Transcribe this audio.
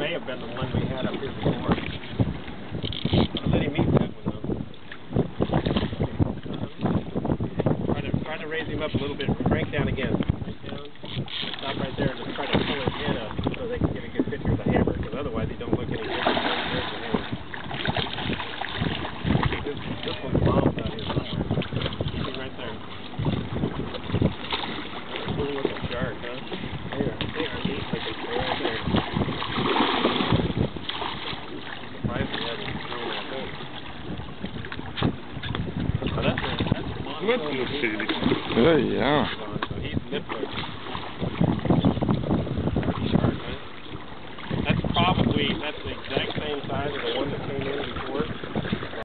may have been the one we had up here before. I'll let him eat that one though. Try to raise him up a little bit. Crank down again. Crank down. Stop right there and just try to pull his head up so they can get a good picture of the hammer, because otherwise he don't look any different. There's the hammer. This one's bombed out here somewhere. See right there. Cool looking shark, huh? There. He's looking right there. Surprised he hasn't thrown that hook. Oh, that's a monochrome. Hey, yeah. So he's nippler. Shark, huh? That's the exact same size as the one that came in before.